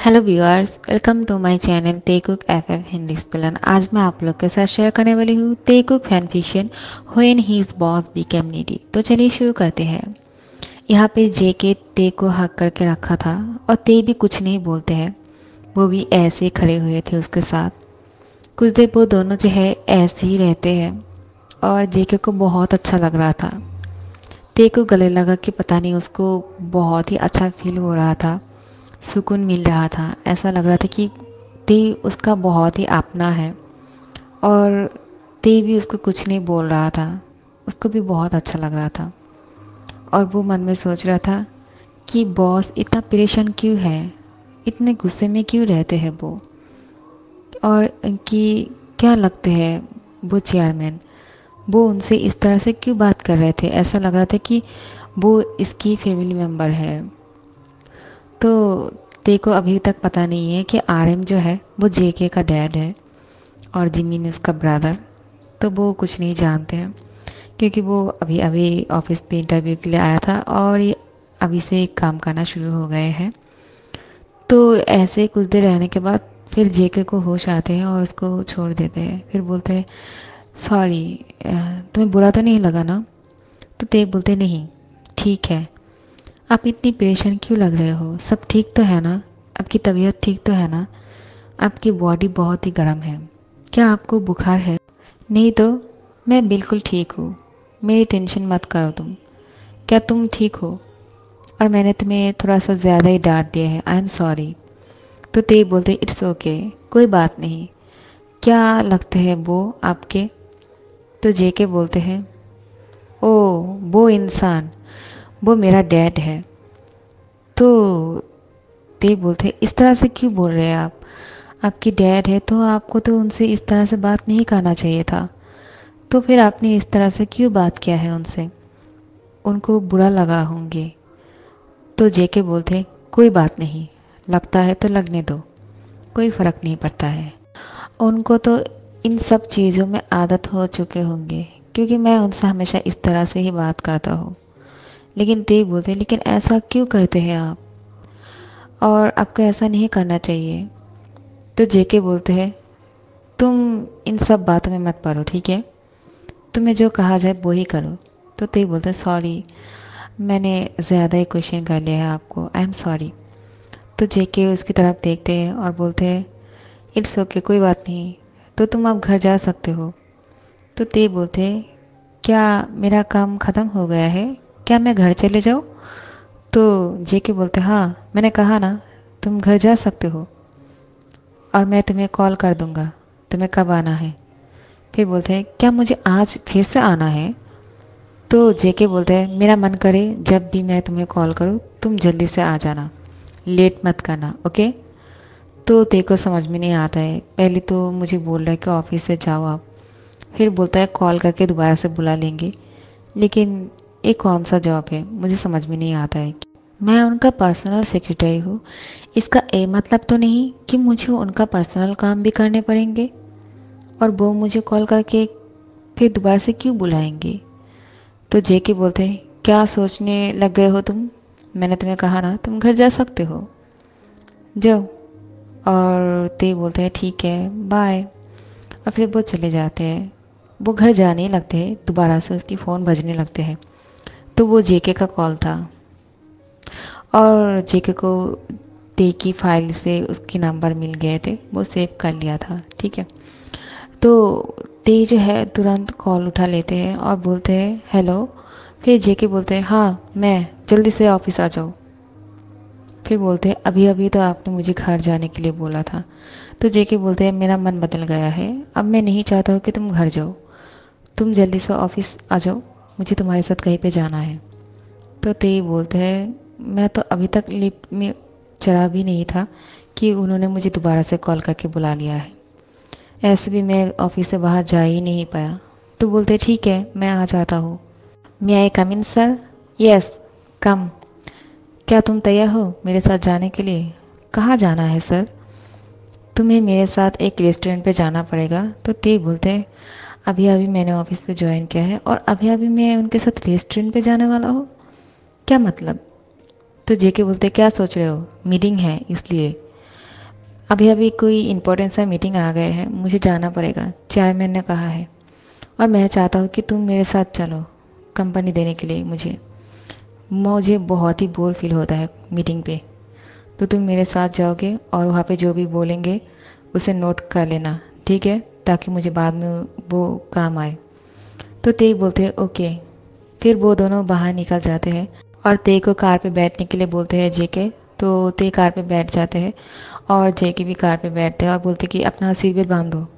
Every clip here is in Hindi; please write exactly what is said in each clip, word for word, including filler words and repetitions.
Hello viewers, welcome to my channel Taekook F F Hindi स्पिलन। आज मैं आप लोग के साथ शेयर करने वाली हूँ Taekook fan fiction when his boss became needy. तो चलिए शुरू करते हैं। यहाँ पे जे के ते को हक करके रखा था और ते भी कुछ नहीं बोलते हैं। वो भी ऐसे ही खड़े हुए थे उसके साथ। कुछ देर वो दोनों जो है ऐसे ही रहते हैं और जे के को बहुत अच्छा लग रहा था। ते को गले लगा कि पता नहीं उसको बहुत ही अच्छा फील हो रहा था, सुकून मिल रहा था। ऐसा लग रहा था कि ते उसका बहुत ही अपना है और ते भी उसको कुछ नहीं बोल रहा था। उसको भी बहुत अच्छा लग रहा था और वो मन में सोच रहा था कि बॉस इतना परेशान क्यों है, इतने गुस्से में क्यों रहते हैं वो, और कि क्या लगते हैं वो चेयरमैन, वो उनसे इस तरह से क्यों बात कर रहे थे। ऐसा लग रहा था कि वो इसकी फैमिली मेम्बर है। तो ते को अभी तक पता नहीं है कि आर एम जो है वो जे के का डैड है और जिमिन उसका ब्रदर। तो वो कुछ नहीं जानते हैं क्योंकि वो अभी अभी ऑफिस पे इंटरव्यू के लिए आया था और ये अभी से काम करना शुरू हो गए हैं। तो ऐसे कुछ देर रहने के बाद फिर जे के को होश आते हैं और उसको छोड़ देते हैं। फिर बोलते हैं सॉरी, तुम्हें बुरा तो नहीं लगा ना। तो ते बोलते नहीं, ठीक है। आप इतनी परेशान क्यों लग रहे हो, सब ठीक तो है ना, आपकी तबीयत ठीक तो है ना। आपकी बॉडी बहुत ही गर्म है, क्या आपको बुखार है। नहीं तो मैं बिल्कुल ठीक हूँ, मेरी टेंशन मत करो तुम। क्या तुम ठीक हो? और मैंने तुम्हें थोड़ा सा ज़्यादा ही डांट दिया है, आई एम सॉरी। तो ते बोलते इट्स ओके, कोई बात नहीं। क्या लगते हैं वो आपके? तो जे के बोलते हैं ओ वो इंसान, वो मेरा डैड है। तो ते बोलते इस तरह से क्यों बोल रहे हैं आप, आपकी डैड है तो आपको तो उनसे इस तरह से बात नहीं करना चाहिए था। तो फिर आपने इस तरह से क्यों बात किया है उनसे, उनको बुरा लगा होंगे। तो जेके बोलते कोई बात नहीं, लगता है तो लगने दो, कोई फ़र्क नहीं पड़ता है। उनको तो इन सब चीज़ों में आदत हो चुके होंगे क्योंकि मैं उनसे हमेशा इस तरह से ही बात करता हूँ। लेकिन ते बोलते लेकिन ऐसा क्यों करते हैं आप, और आपको ऐसा नहीं करना चाहिए। तो जेके बोलते हैं तुम इन सब बातों में मत पड़ो, ठीक है, तुम्हें जो कहा जाए वो ही करो। तो ते बोलते सॉरी, मैंने ज़्यादा ही क्वेश्चन कर लिया है आपको, आई एम सॉरी। तो जेके उसकी तरफ देखते हैं और बोलते हैं इट्स ओके, कोई बात नहीं, तो तुम अब घर जा सकते हो। तो ते बोलते हैं क्या मेरा काम ख़त्म हो गया है, क्या मैं घर चले जाऊँ? तो जेके बोलते हाँ, मैंने कहा ना तुम घर जा सकते हो और मैं तुम्हें कॉल कर दूँगा तुम्हें कब आना है। फिर बोलते हैं क्या मुझे आज फिर से आना है? तो जेके बोलते हैं मेरा मन करे जब भी मैं तुम्हें कॉल करूँ तुम जल्दी से आ जाना, लेट मत करना, ओके। तो तेरे को समझ में नहीं आता है, पहले तो मुझे बोल रहा है कि ऑफिस से जाओ आप, फिर बोलता है कॉल करके दोबारा से बुला लेंगे। लेकिन ये कौन सा जॉब है, मुझे समझ में नहीं आता है। मैं उनका पर्सनल सेक्रेटरी हूँ, इसका ये मतलब तो नहीं कि मुझे उनका पर्सनल काम भी करने पड़ेंगे और वो मुझे कॉल करके फिर दोबारा से क्यों बुलाएंगे। तो जेके बोलते हैं क्या सोचने लग गए हो तुम, मैंने तुम्हें कहा ना तुम घर जा सकते हो, जाओ। और ते बोलते हैं ठीक है बाय। और फिर वो चले जाते हैं। वो घर जाने ही लगते हैं, दोबारा से उसकी फ़ोन बजने लगते हैं। तो वो जेके का कॉल था और जेके को ते की फाइल से उसके नंबर मिल गए थे, वो सेव कर लिया था, ठीक है। तो ते जो है तुरंत कॉल उठा लेते हैं और बोलते हैं हेलो। फिर जेके बोलते हैं हाँ मैं, जल्दी से ऑफिस आ जाओ। फिर बोलते हैं अभी अभी तो आपने मुझे घर जाने के लिए बोला था। तो जेके बोलते हैं मेरा मन बदल गया है, अब मैं नहीं चाहता हूँ कि तुम घर जाओ, तुम जल्दी से ऑफिस आ जाओ, मुझे तुम्हारे साथ कहीं पे जाना है। तो ते बोलते हैं मैं तो अभी तक लिफ्ट में चढ़ा भी नहीं था कि उन्होंने मुझे दोबारा से कॉल करके बुला लिया है, ऐसे भी मैं ऑफिस से बाहर जा ही नहीं पाया। तो बोलते ठीक है मैं आ जाता हूँ। May I come in sir? Yes come. क्या तुम तैयार हो मेरे साथ जाने के लिए? कहाँ जाना है सर? तुम्हें मेरे साथ एक रेस्टोरेंट पे जाना पड़ेगा। तो ते बोलते हैं अभी अभी मैंने ऑफिस पे ज्वाइन किया है और अभी अभी मैं उनके साथ रेस्टोरेंट पे जाने वाला हूँ, क्या मतलब? तो जेके बोलते क्या सोच रहे हो, मीटिंग है इसलिए। अभी अभी कोई इम्पोर्टेंट सा मीटिंग आ गया है, मुझे जाना पड़ेगा, चेयरमैन ने कहा है, और मैं चाहता हूँ कि तुम मेरे साथ चलो कंपनी देने के लिए। मुझे मुझे बहुत ही बोर फील होता है मीटिंग पे, तो तुम मेरे साथ जाओगे और वहाँ पे जो भी बोलेंगे उसे नोट कर लेना, ठीक है, ताकि मुझे बाद में वो काम आए। तो ते बोलते हैं ओके। फिर वो दोनों बाहर निकल जाते हैं और ते को कार पे बैठने के लिए बोलते हैं जेके। तो ते कार पे बैठ जाते हैं और जेके भी कार पे बैठते हैं और बोलते हैं कि अपना सीट बेल्ट बांध दो।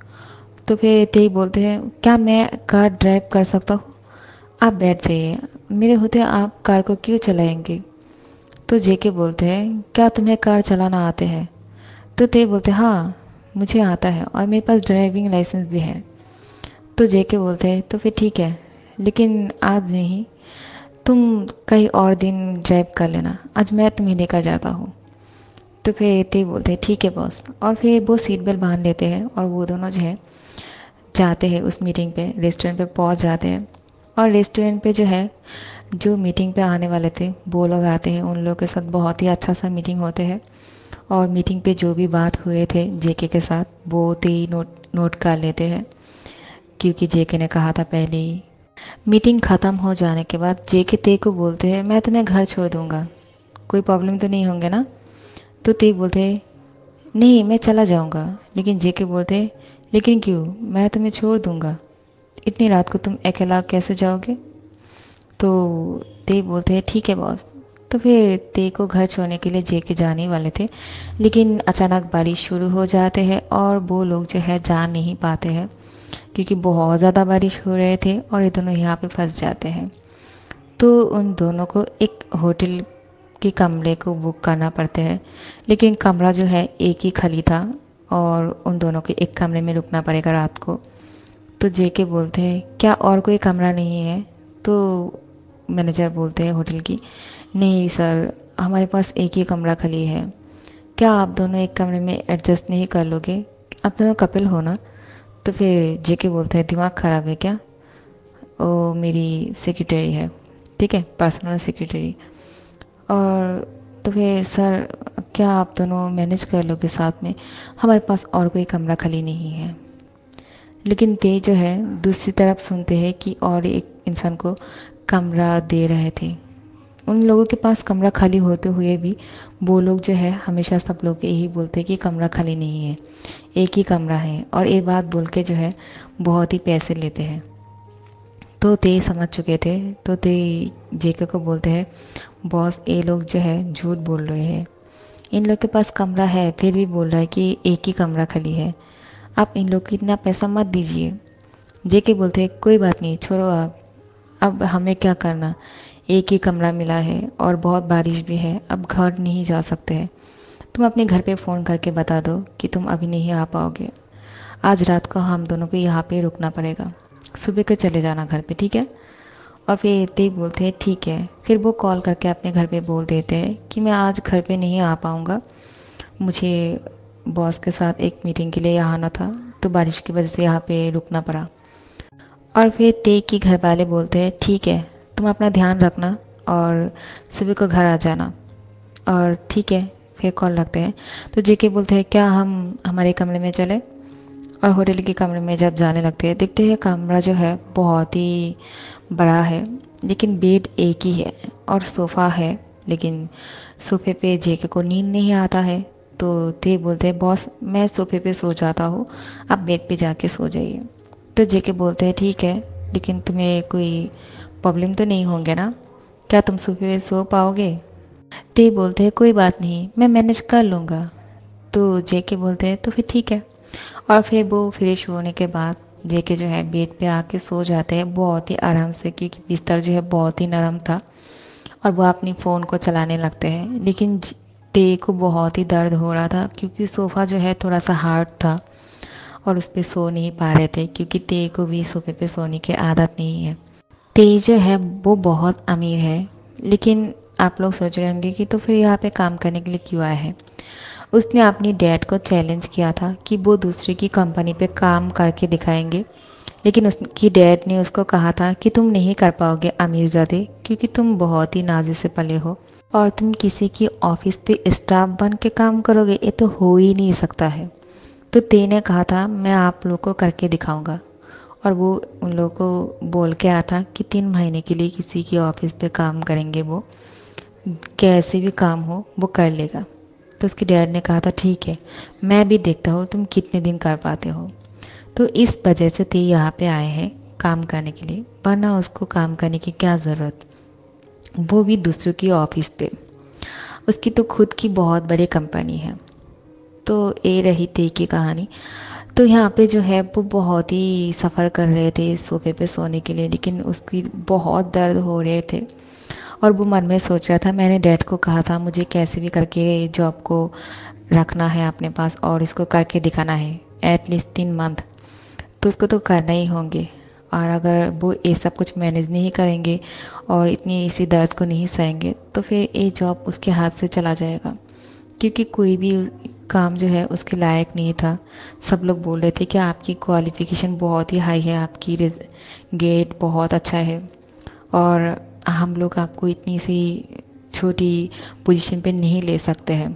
तो फिर ते बोलते हैं क्या मैं कार ड्राइव कर सकता हूँ? आप बैठ जाइए, मेरे होते आप कार को क्यों चलाएंगे? तो जेके बोलते हैं क्या तुम्हें कार चलाना आते हैं? तो ते बोलते हैं हाँ, मुझे आता है और मेरे पास ड्राइविंग लाइसेंस भी है। तो जेके बोलते हैं तो फिर ठीक है, लेकिन आज नहीं, तुम कहीं और दिन ड्राइव कर लेना, आज मैं तुम्हें लेकर जाता हूँ। तो फिर ते बोलते हैं ठीक है बॉस, और फिर वो सीट बेल्ट बांध लेते हैं और वो दोनों जो है जाते हैं उस मीटिंग पे, रेस्टोरेंट पे पहुंच जाते हैं। और रेस्टोरेंट पे जो है जो मीटिंग पे आने वाले थे वो लोग आते हैं, उन लोगों के साथ बहुत ही अच्छा सा मीटिंग होते हैं। और मीटिंग पे जो भी बात हुए थे जेके के साथ वो ते नोट नोट कर लेते हैं, क्योंकि जेके ने कहा था पहले ही। मीटिंग ख़त्म हो जाने के बाद जेके ते को बोलते हैं मैं तुम्हें घर छोड़ दूँगा, कोई प्रॉब्लम तो नहीं होंगे ना? तो ते बोलते हैं नहीं, मैं चला जाऊँगा। लेकिन जेके बोलते हैं लेकिन क्यों, मैं तुम्हें छोड़ दूँगा, इतनी रात को तुम अकेला कैसे जाओगे? तो ते बोलते हैं ठीक है बॉस। तो फिर ते को घर छोड़ने के लिए जेके जाने वाले थे, लेकिन अचानक बारिश शुरू हो जाते हैं और वो लोग जो है जा नहीं पाते हैं, क्योंकि बहुत ज़्यादा बारिश हो रहे थे और ये दोनों यहाँ पे फंस जाते हैं। तो उन दोनों को एक होटल के कमरे को बुक करना पड़ता है, लेकिन कमरा जो है एक ही खाली था और उन दोनों के एक कमरे में रुकना पड़ेगा रात को। तो जेके बोलते हैं क्या और कोई कमरा नहीं है? तो मैनेजर बोलते हैं होटल की नहीं सर, हमारे पास एक ही कमरा खाली है, क्या आप दोनों एक कमरे में एडजस्ट नहीं कर लोगे? आप दोनों कपल हो ना? तो फिर जेके बोलते हैं दिमाग ख़राब है क्या? वो मेरी सेक्रेटरी है, ठीक है, पर्सनल सेक्रेटरी। और तो फिर सर क्या आप दोनों मैनेज कर लोगे साथ में, हमारे पास और कोई कमरा खाली नहीं है। लेकिन ते जो है दूसरी तरफ सुनते हैं कि और एक इंसान को कमरा दे रहे थे। उन लोगों के पास कमरा खाली होते हुए भी वो लोग जो है हमेशा सब लोग यही बोलते हैं कि कमरा खाली नहीं है, एक ही कमरा है, और ये बात बोल के जो है बहुत ही पैसे लेते हैं। तो ते समझ चुके थे, तो ते जेके को बोलते हैं बॉस ये लोग जो है झूठ बोल रहे हैं, इन लोग के पास कमरा है फिर भी बोल रहा है कि एक ही कमरा खाली है, आप इन लोग को इतना पैसा मत दीजिए। जेके बोलते हैं कोई बात नहीं, छोड़ो आप, अब हमें क्या करना, एक ही कमरा मिला है और बहुत बारिश भी है, अब घर नहीं जा सकते हैं, तुम अपने घर पे फ़ोन करके बता दो कि तुम अभी नहीं आ पाओगे, आज रात को हम दोनों को यहाँ पे रुकना पड़ेगा, सुबह को चले जाना घर पे, ठीक है? और फिर ते बोलते हैं ठीक है। फिर वो कॉल करके अपने घर पे बोल देते हैं कि मैं आज घर पे नहीं आ पाऊँगा, मुझे बॉस के साथ एक मीटिंग के लिए यहाँ आना था, तो बारिश की वजह से यहाँ पे रुकना पड़ा। और फिर ते के घर वाले बोलते हैं ठीक है, तुम अपना ध्यान रखना और सुबह को घर आ जाना, और ठीक है फिर कॉल रखते हैं। तो जेके बोलते हैं क्या हम हमारे कमरे में चले? और होटल के कमरे में जब जाने लगते हैं देखते हैं कमरा जो है बहुत ही बड़ा है, लेकिन बेड एक ही है और सोफ़ा है, लेकिन सोफ़े पे जेके को नींद नहीं आता है। तो ते बोलते हैं बॉस मैं सोफ़े पे सो जाता हूँ, आप बेड पे जाके सो जाइए। तो जेके बोलते हैं ठीक है, लेकिन तुम्हें कोई प्रॉब्लम तो नहीं होंगे ना, क्या तुम सोफ़े पे सो पाओगे? ते बोलते हैं कोई बात नहीं, मैं मैनेज कर लूँगा। तो जेके बोलते हैं तो फिर ठीक है। और फिर वो फ्रेश होने के बाद जेके जो है बेड पे आके सो जाते हैं बहुत ही आराम से, क्योंकि बिस्तर जो है बहुत ही नरम था, और वो अपनी फ़ोन को चलाने लगते हैं। लेकिन ते को बहुत ही दर्द हो रहा था, क्योंकि सोफ़ा जो है थोड़ा सा हार्ड था और उस पर सो नहीं पा रहे थे, क्योंकि ते को भी सोफ़े पे सोने की आदत नहीं है। ते जो है वो बहुत अमीर है, लेकिन आप लोग सोच रहे होंगे कि तो फिर यहाँ पे काम करने के लिए क्यों आया है। उसने अपनी डैड को चैलेंज किया था कि वो दूसरे की कंपनी पे काम करके दिखाएंगे, लेकिन उसकी डैड ने उसको कहा था कि तुम नहीं कर पाओगे अमीरजादे, क्योंकि तुम बहुत ही नाजुक से पले हो। और तुम किसी की ऑफिस पे स्टाफ बन के काम करोगे, ये तो हो ही नहीं सकता है। तो ते ने कहा था मैं आप लोग को करके दिखाऊंगा, और वो उन लोगों को बोल के आया था कि तीन महीने के लिए किसी की ऑफिस पे काम करेंगे, वो कैसे भी काम हो वो कर लेगा। तो उसके डैड ने कहा था ठीक है, मैं भी देखता हूँ तुम कितने दिन कर पाते हो। तो इस वजह से ते यहाँ पे आए हैं काम करने के लिए, वरना उसको काम करने की क्या ज़रूरत, वो भी दूसरों की ऑफिस पे। उसकी तो खुद की बहुत बड़ी कंपनी है। तो ये रही ते की कहानी। तो यहाँ पे जो है वो बहुत ही सफ़र कर रहे थे सोफे पे सोने के लिए, लेकिन उसकी बहुत दर्द हो रहे थे। और वो मन में सोच रहा था मैंने डैड को कहा था मुझे कैसे भी करके जॉब को रखना है अपने पास और इसको करके दिखाना है एटलीस्ट तीन मंथ, तो उसको तो करना ही होंगे। और अगर वो ये सब कुछ मैनेज नहीं करेंगे और इतनी इसी दर्द को नहीं सहेंगे तो फिर ये जॉब उसके हाथ से चला जाएगा, क्योंकि कोई भी काम जो है उसके लायक नहीं था। सब लोग बोल रहे थे कि आपकी क्वालिफ़िकेशन बहुत ही हाई है, आपकी गेट बहुत अच्छा है, और हम लोग आपको इतनी सी छोटी पोजीशन पे नहीं ले सकते हैं।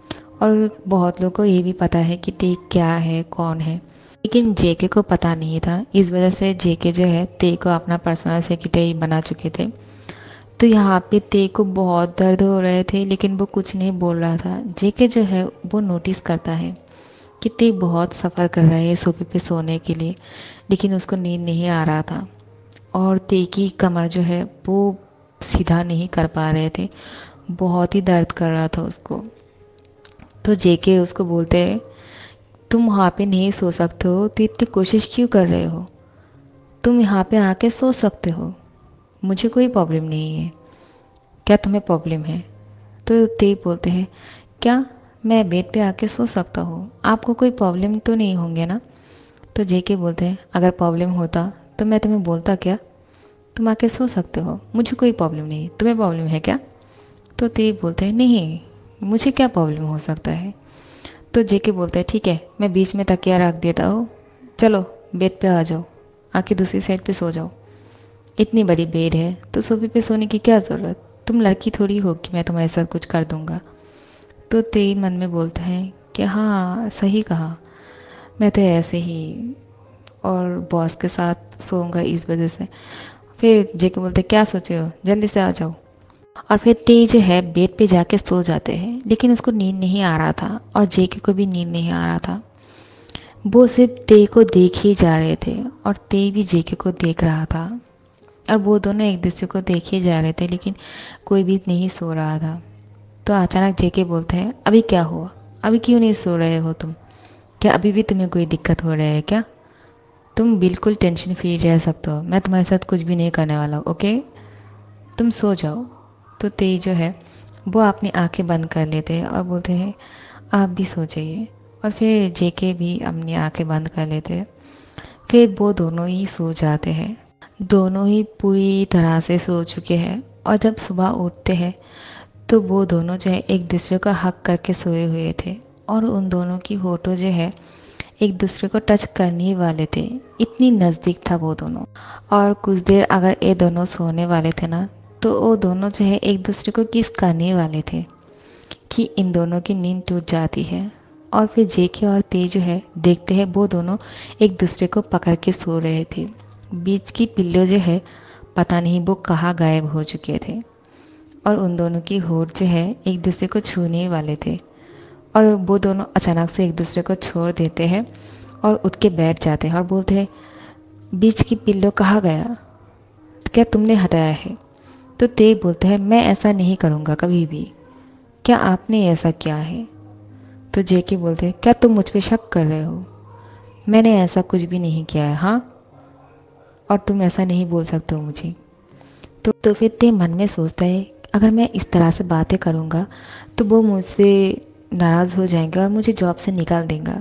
और बहुत लोगों को ये भी पता है कि ते क्या है कौन है, लेकिन जेके को पता नहीं था। इस वजह से जेके जो है ते को अपना पर्सनल सेक्रेटरी बना चुके थे। तो यहाँ पे ते को बहुत दर्द हो रहे थे, लेकिन वो कुछ नहीं बोल रहा था। जेके जो है वो नोटिस करता है कि ते बहुत सफ़र कर रहा है सोफे पे सोने के लिए, लेकिन उसको नींद नहीं आ रहा था। और ते की कमर जो है वो सीधा नहीं कर पा रहे थे, बहुत ही दर्द कर रहा था उसको। तो जेके उसको बोलते हैं तुम वहाँ पे नहीं सो सकते हो तो इतनी कोशिश क्यों कर रहे हो, तुम यहाँ पे आके सो सकते हो, मुझे कोई प्रॉब्लम नहीं है, क्या तुम्हें प्रॉब्लम है। तो ते बोलते हैं क्या मैं बेड पे आके सो सकता हूँ, आपको कोई प्रॉब्लम तो नहीं होंगे ना। तो जेके बोलते हैं अगर प्रॉब्लम होता तो मैं तुम्हें बोलता क्या, तुम आके सो सकते हो, मुझे कोई प्रॉब्लम नहीं, तुम्हें प्रॉब्लम है क्या। तो ते बोलते हैं नहीं, मुझे क्या प्रॉब्लम हो सकता है। तो जेके बोलते हैं ठीक है मैं बीच में तकिया रख देता हूँ, चलो बेड पे आ जाओ, आके दूसरी साइड पे सो जाओ, इतनी बड़ी बेड है तो सोफे पे सोने की क्या ज़रूरत, तुम लड़की थोड़ी हो कि मैं तुम्हारे साथ कुछ कर दूँगा। तो ते मन में बोलता है कि हाँ सही कहा, मैं तो ऐसे ही और बॉस के साथ सोऊंगा इस वजह से। फिर जेके बोलते क्या सोचे हो, जल्दी से आ जाओ। और फिर ते जो है बेड पे जाके सो जाते हैं, लेकिन उसको नींद नहीं आ रहा था और जेके को भी नींद नहीं आ रहा था। वो सिर्फ ते को देख ही जा रहे थे और ते भी जेके को देख रहा था, और वो दोनों एक दूसरे को देख ही जा रहे थे, लेकिन कोई भी नहीं सो रहा था। तो अचानक जेके बोलते हैं अभी क्या हुआ, अभी क्यों नहीं सो रहे हो तुम, क्या अभी भी तुम्हें कोई दिक्कत हो रहा है क्या, तुम बिल्कुल टेंशन फ्री रह सकते हो, मैं तुम्हारे साथ कुछ भी नहीं करने वाला हूँ, ओके तुम सो जाओ। तो ते जो है वो अपनी आंखें बंद कर लेते हैं और बोलते हैं आप भी सो जाइए, और फिर जेके भी अपनी आंखें बंद कर लेते हैं। फिर वो दोनों ही सो जाते हैं, दोनों ही पूरी तरह से सो चुके हैं। और जब सुबह उठते हैं तो वो दोनों जो है एक दूसरे का हक करके सोए हुए थे, और उन दोनों की होठों जो है एक दूसरे को टच करने ही वाले थे, इतनी नज़दीक था वो दोनों। और कुछ देर अगर ये दोनों सोने वाले थे ना तो वो दोनों जो है एक दूसरे को किस करने वाले थे कि इन दोनों की नींद टूट जाती है। और फिर जेके और ते जो है देखते हैं वो दोनों एक दूसरे को पकड़ के सो रहे थे, बीच की पिल्लो जो है पता नहीं वो कहाँ गायब हो चुके थे, और उन दोनों की होठ जो है एक दूसरे को छूने वाले थे। और वो दोनों अचानक से एक दूसरे को छोड़ देते हैं और उठ के बैठ जाते हैं और बोलते हैं बीच की पिल्लो कहाँ गया, क्या तुमने हटाया है। तो ते बोलते हैं मैं ऐसा नहीं करूँगा कभी भी, क्या आपने ऐसा किया है। तो जेके बोलते हैं क्या तुम मुझ पर शक कर रहे हो, मैंने ऐसा कुछ भी नहीं किया है, हाँ, और तुम ऐसा नहीं बोल सकते हो मुझे। तो तो फिर ते मन में सोचता है अगर मैं इस तरह से बातें करूँगा तो वो मुझसे नाराज़ हो जाएंगे और मुझे जॉब से निकाल देंगे।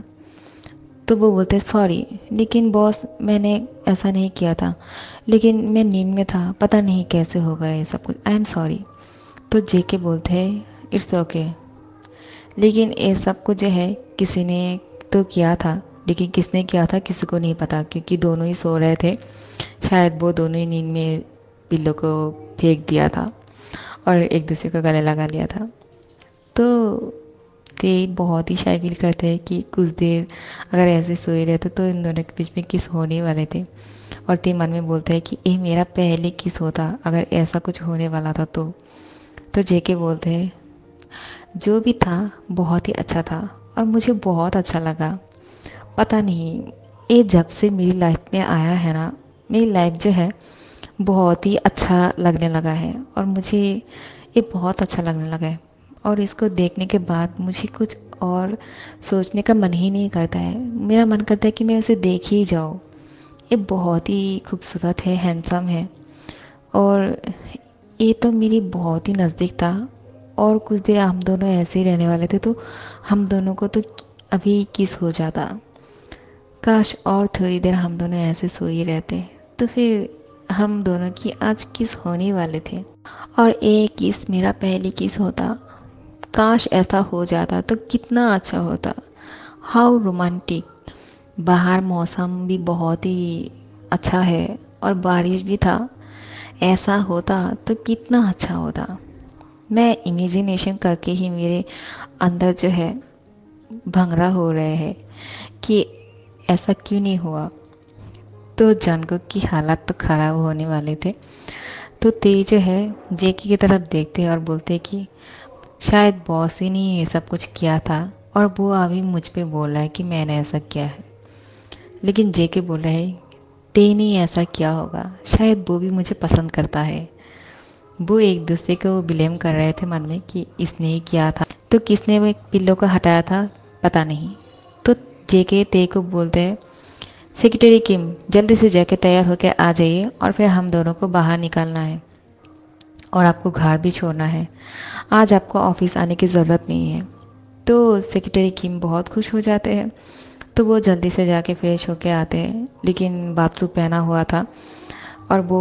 तो वो बोलते हैं सॉरी लेकिन बॉस मैंने ऐसा नहीं किया था, लेकिन मैं नींद में था, पता नहीं कैसे हो गया ये सब कुछ, आई एम सॉरी। तो जेके बोलते हैं इट्स ओके, लेकिन ये सब कुछ जो है किसी ने तो किया था, लेकिन किसने किया था किसी को नहीं पता, क्योंकि दोनों ही सो रहे थे, शायद वो दोनों ही नींद में पिल्लो को फेंक दिया था। और एक दूसरे को गले लगा लिया था। तो ते बहुत ही शाय फील करते हैं कि कुछ देर अगर ऐसे सोए रहते तो इन दोनों के बीच में किस होने वाले थे। और ते मन में बोलता है कि ये मेरा पहले किस होता अगर ऐसा कुछ होने वाला था तो तो जेके बोलते हैं जो भी था बहुत ही अच्छा था और मुझे बहुत अच्छा लगा। पता नहीं ये जब से मेरी लाइफ में आया है ना, मेरी लाइफ जो है बहुत ही अच्छा लगने लगा है और मुझे ये बहुत अच्छा लगने लगा है। और इसको देखने के बाद मुझे कुछ और सोचने का मन ही नहीं करता है। मेरा मन करता है कि मैं उसे देख ही जाऊँ। ये बहुत ही खूबसूरत है, हैंडसम है और ये तो मेरी बहुत ही नज़दीक था। और कुछ देर हम दोनों ऐसे ही रहने वाले थे तो हम दोनों को तो अभी किस हो जाता। काश और थोड़ी देर हम दोनों ऐसे सोए रहते तो फिर हम दोनों की आज किस होने वाले थे। और एक किस मेरा पहली किस होता। काश ऐसा हो जाता तो कितना अच्छा होता। How romantic. बाहर मौसम भी बहुत ही अच्छा है और बारिश भी था। ऐसा होता तो कितना अच्छा होता। मैं इमेजिनेशन करके ही मेरे अंदर जो है भंगड़ा हो रहे हैं कि ऐसा क्यों नहीं हुआ। तो जंगकुक की हालत तो ख़राब होने वाले थे। तो ते जो है जेकी की तरफ देखते और बोलते कि शायद बॉस ही ने ये सब कुछ किया था और वो अभी मुझ पे बोल रहा है कि मैंने ऐसा किया है। लेकिन जेके बोल रहा है ते ने ऐसा किया होगा, शायद वो भी मुझे पसंद करता है। वो एक दूसरे को ब्लेम कर रहे थे मन में कि इसने ही किया था तो किसने वो पिल्लों को हटाया था पता नहीं। तो जेके ते को बोलते हैं सेक्रेटरी किम जल्दी से जाके तैयार होकर आ जाइए और फिर हम दोनों को बाहर निकालना है और आपको घर भी छोड़ना है। आज आपको ऑफिस आने की ज़रूरत नहीं है। तो सेक्रेटरी किम बहुत खुश हो जाते हैं। तो वो जल्दी से जाके फ्रेश होके आते हैं लेकिन बाथरूम पहना हुआ था और वो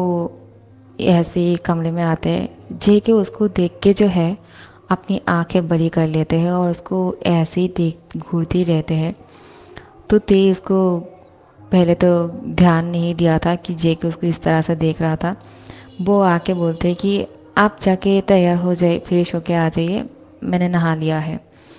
ऐसे ही कमरे में आते हैं। जेके उसको देख के जो है अपनी आंखें बड़ी कर लेते हैं और उसको ऐसे ही देख घूरते रहते हैं। तो ते उसको पहले तो ध्यान नहीं दिया था कि जेके उसको इस तरह से देख रहा था। वो आके बोलते हैं कि आप जाके तैयार हो जाए, फ्रेश होके आ जाइए, मैंने नहा लिया है।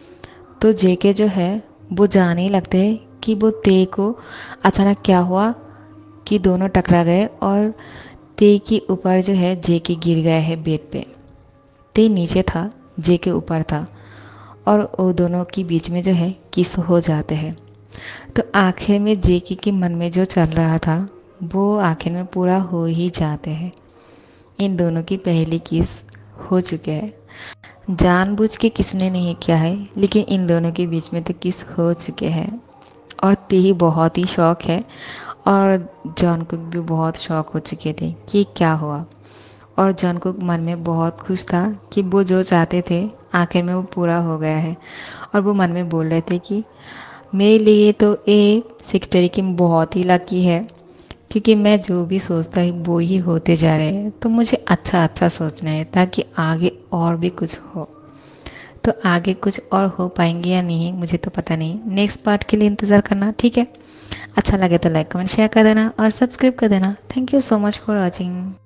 तो जेके जो है वो जाने ही लगते हैं कि वो ते को अचानक क्या हुआ कि दोनों टकरा गए और ते के ऊपर जो है जेके गिर गया है बेड पे। ते नीचे था, जेके ऊपर था और वो दोनों के बीच में जो है किस हो जाते हैं। तो आखिर में जेके के मन में जो चल रहा था वो आखिर में पूरा हो ही जाते हैं। इन दोनों की पहली किस हो चुके हैं। जानबूझ के किसने नहीं किया है लेकिन इन दोनों के बीच में तो किस हो चुके हैं। और ते बहुत ही शौक है और जॉनकुक भी बहुत शौक हो चुके थे कि क्या हुआ। और जॉनकुक मन में बहुत खुश था कि वो जो चाहते थे आखिर में वो पूरा हो गया है। और वो मन में बोल रहे थे कि मेरे लिए तो ये सेक्रेटरी की बहुत ही लकी है क्योंकि मैं जो भी सोचता है वो ही होते जा रहे हैं। तो मुझे अच्छा अच्छा सोचना है ताकि आगे और भी कुछ हो। तो आगे कुछ और हो पाएंगे या नहीं मुझे तो पता नहीं। नेक्स्ट पार्ट के लिए इंतज़ार करना, ठीक है। अच्छा लगे तो लाइक कमेंट शेयर कर देना और सब्सक्राइब कर देना। Thank you so much for watching.